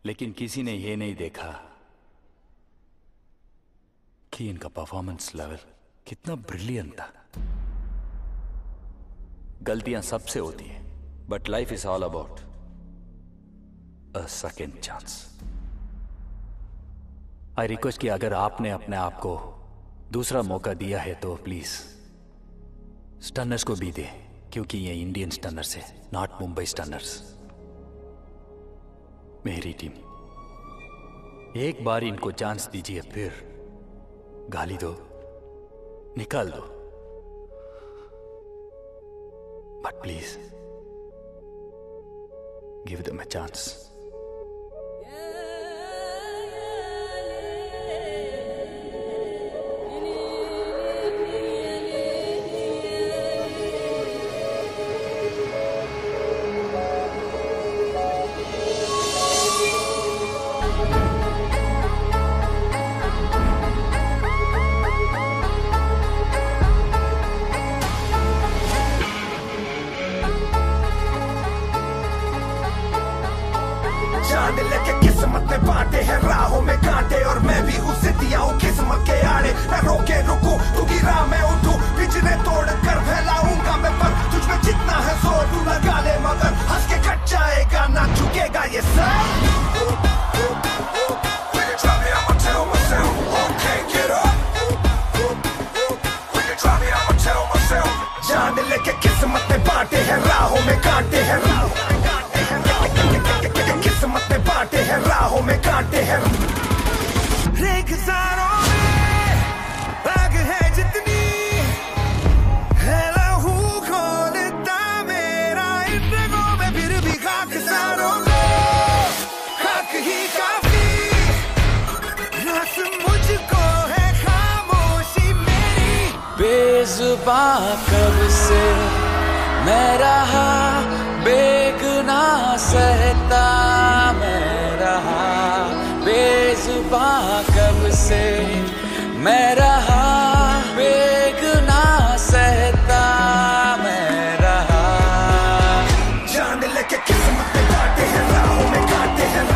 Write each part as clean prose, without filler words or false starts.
लेकिन किसी ने ये नहीं देखा कि इनका परफॉर्मेंस लेवल कितना ब्रिलियंट था। गलतियां सबसे होती हैं, but life is all about a second chance. I request कि अगर आपने अपने आप को दूसरा मौका दिया है तो प्लीज स्टनर्स को भी दे, क्योंकि ये इंडियन स्टनर्स है, नॉट मुंबई स्टनर्स। मेरी टीम, एक बार इनको चांस दीजिए, फिर गाली दो, निकाल दो, but please give them a chance. जान लेके किस्मत में बांटे हैं राहों में कांटे, और मैं भी हूँ सिद्धियाँ हूँ किस्मत के आड़े। मैं रोके रुकूं तू गिरा मैं उठूं, पिछले तोड़ कर फैलाऊंगा मैं, पर तुझ में जितना है जोर तू लगा ले, मगर हंस के कट जाएगा ना झुकेगा ये सर। जान लेके किस्मत में बांटे हैं राहों में कांटे हैं, किस्मत में बांटे हैं राहों में कांटे हैं। रेगिस्तानों में आग है जितनी है लहू खोलता मेरा इन रगों में, फिर भी खाकिस्तानों को खाक ही काफी, रास मुझको है खामोशी मेरी। बेजुबां कब से मैं रहा, बेगुनाह सहता मैं रहा, बेजुबां कब से मैं रहा, बेगुनाह सहता मैं रहा। जान लेके किस्मत में बांटे हैं राहों में कांटे हैं,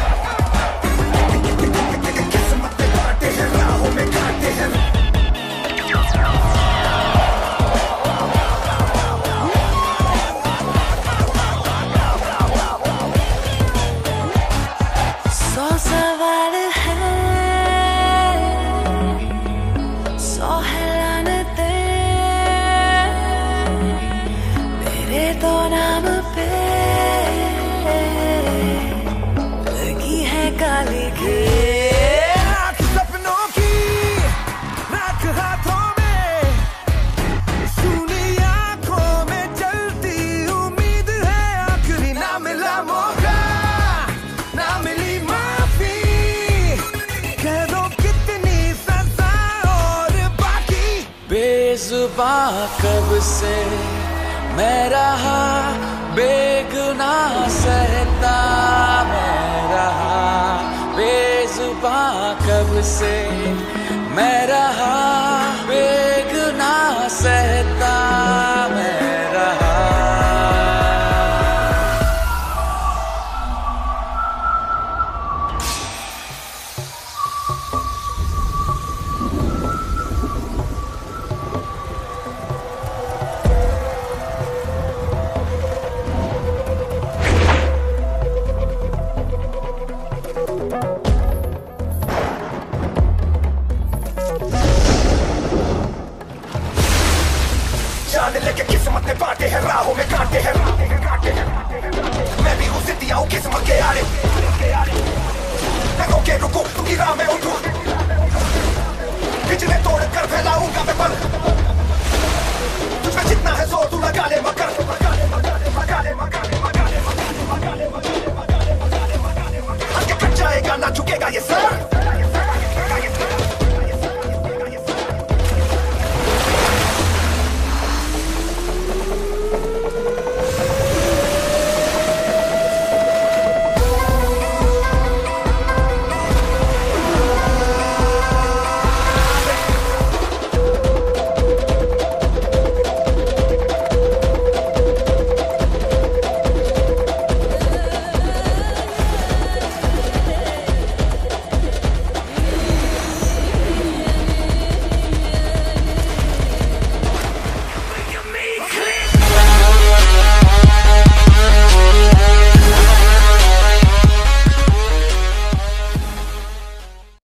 किस्मत में बांटे हैं राहों में कांटे हैं। तो नाम पे लगी है काली राख सपनों की राख हाथों में, सुनी आंखों में चलती उम्मीद है, आखिरी ना मिला मौका ना मिली माफी, कह दो कितनी सजा और बाकी। बेजुबां कब से मैं रहा, बेगुनाह सहता मैं रहा, बेजुबां कब से मैं रहा, बेगुनाह सहता मैं रहा। जान लेके किस्मत में बांटे हैं राहों में कांटे हैं, मैं भी हूँ सिद्धियाँ हूँ किस्मत के आड़े। मैं रोके रुकूं तू गिरा मैं उठूं, पिछले तोड़ कर फैलाऊंगा मैं, पर तुझ में जितना है जोर तू लगा ले, मगर हंस के कट जाएगा ना झुकेगा ये सर।